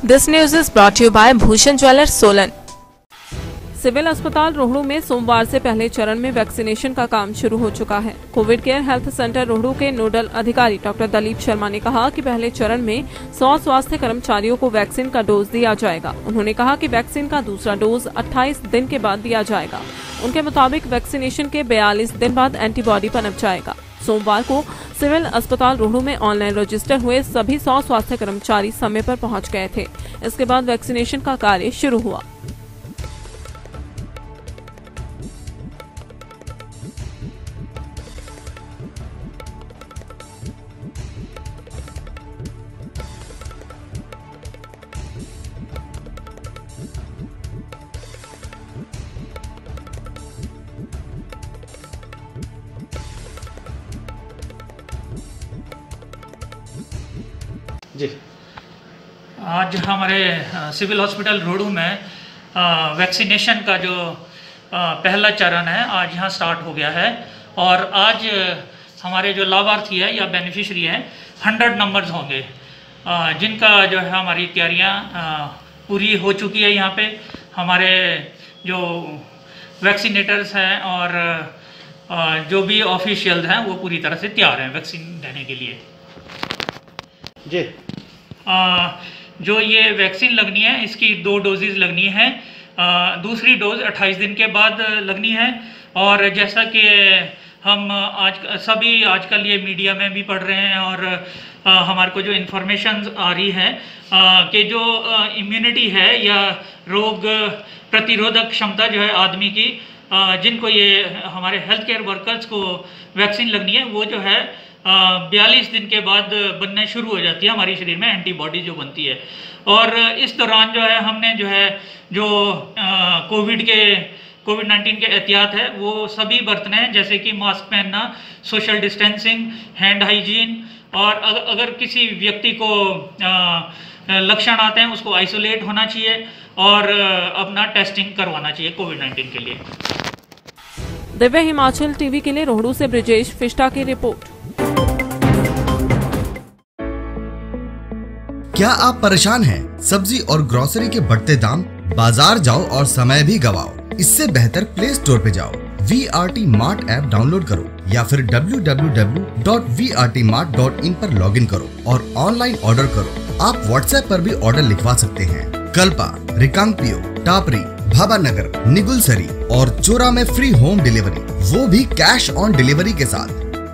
This news is brought to you by Bhushan Jewellers, Solan. Civil अस्पताल रोहड़ू में सोमवार से पहले चरण में वैक्सीनेशन का काम शुरू हो चुका है। Covid care health centre Rohru के नोडल अधिकारी डॉक्टर दलीप शर्मा ने कहा कि पहले चरण में 100 स्वास्थ्य कर्मचारियों को वैक्सीन का डोज दिया जाएगा। उन्होंने कहा कि वैक्सीन का दूसरा डोज 28 दिन के बाद दिया जाएगा। उनके मुताबिक वैक्सीनेशन के 42 दिन बाद एंटीबॉडी पनप जाएगा। सोमवार को सिविल अस्पताल रोहड़ू में ऑनलाइन रजिस्टर हुए सभी 100 स्वास्थ्य कर्मचारी समय पर पहुंच गए थे। इसके बाद वैक्सीनेशन का कार्य शुरू हुआ। जी, आज हमारे सिविल हॉस्पिटल रोहड़ू में वैक्सीनेशन का जो पहला चरण है आज यहाँ स्टार्ट हो गया है और आज हमारे जो लाभार्थी है या बेनिफिशरी हैं 100 नंबर्स होंगे जिनका जो है हमारी तैयारियाँ पूरी हो चुकी है। यहाँ पे हमारे जो वैक्सीनेटर्स हैं और जो भी ऑफिशियल्स हैं वो पूरी तरह से तैयार हैं वैक्सीन देने के लिए। जी, जो ये वैक्सीन लगनी है इसकी 2 डोजेज लगनी है। दूसरी डोज 28 दिन के बाद लगनी है और जैसा कि हम आजकल ये मीडिया में भी पढ़ रहे हैं और हमारे को जो इन्फॉर्मेशन आ रही है कि जो इम्यूनिटी है या रोग प्रतिरोधक क्षमता जो है आदमी की जिनको ये हमारे हेल्थ केयर वर्कर्स को वैक्सीन लगनी है वो जो है 42 दिन के बाद बनने शुरू हो जाती है हमारे शरीर में एंटीबॉडी जो बनती है। और इस दौरान जो है हमने जो कोविड-19 के एहतियात है वो सभी बरतने हैं, जैसे कि मास्क पहनना, सोशल डिस्टेंसिंग, हैंड हाइजीन और अगर किसी व्यक्ति को लक्षण आते हैं उसको आइसोलेट होना चाहिए और अपना टेस्टिंग करवाना चाहिए कोविड-19 के लिए। दिव्य हिमाचल टीवी के लिए रोहड़ू से ब्रिजेश फिस्टा की रिपोर्ट। क्या आप परेशान हैं? सब्जी और ग्रोसरी के बढ़ते दाम, बाजार जाओ और समय भी गवाओ। इससे बेहतर प्ले स्टोर पे जाओ, VRT Mart ऐप डाउनलोड करो या फिर www.vrtmart.in पर लॉगिन करो और ऑनलाइन ऑर्डर करो। आप व्हाट्सएप पर भी ऑर्डर लिखवा सकते हैं। कल्पा, रिकांगपियो, टापरी, भाबानगर, निगुलसरी और चोरा में फ्री होम डिलीवरी, वो भी कैश ऑन डिलीवरी के साथ।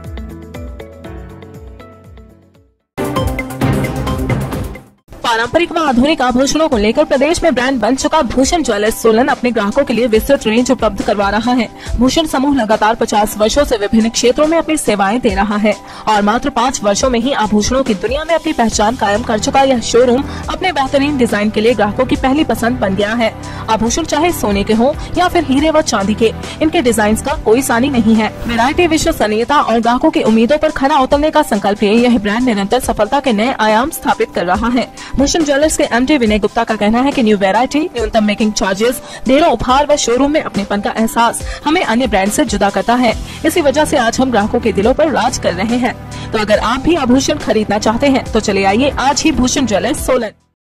पारंपरिक व आधुनिक आभूषणों को लेकर प्रदेश में ब्रांड बन चुका भूषण ज्वेलर्स सोलन अपने ग्राहकों के लिए विस्तृत रेंज उपलब्ध करवा रहा है। भूषण समूह लगातार 50 वर्षों से विभिन्न क्षेत्रों में अपनी सेवाएं दे रहा है और मात्र 5 वर्षों में ही आभूषणों की दुनिया में अपनी पहचान कायम कर चुका यह शोरूम अपने बेहतरीन डिजाइन के लिए ग्राहकों की पहली पसंद बन गया है। आभूषण चाहे सोने के हो या फिर हीरे व चांदी के, इनके डिजाइन का कोई सानी नहीं है। वैरायटी, विश्वसनीयता और ग्राहकों की उम्मीदों पर खरा उतरने का संकल्प लिए यह ब्रांड निरंतर सफलता के नए आयाम स्थापित कर रहा है। भूषण ज्वेलर्स के MD विनय गुप्ता का कहना है कि न्यू वैरायटी, न्यूनतम मेकिंग चार्जेस, ढेरों उपहार व शोरूम में अपनेपन का एहसास हमें अन्य ब्रांड से जुदा करता है। इसी वजह से आज हम ग्राहकों के दिलों पर राज कर रहे हैं। तो अगर आप भी आभूषण खरीदना चाहते हैं तो चले आइए आज ही भूषण ज्वेलर्स सोलन।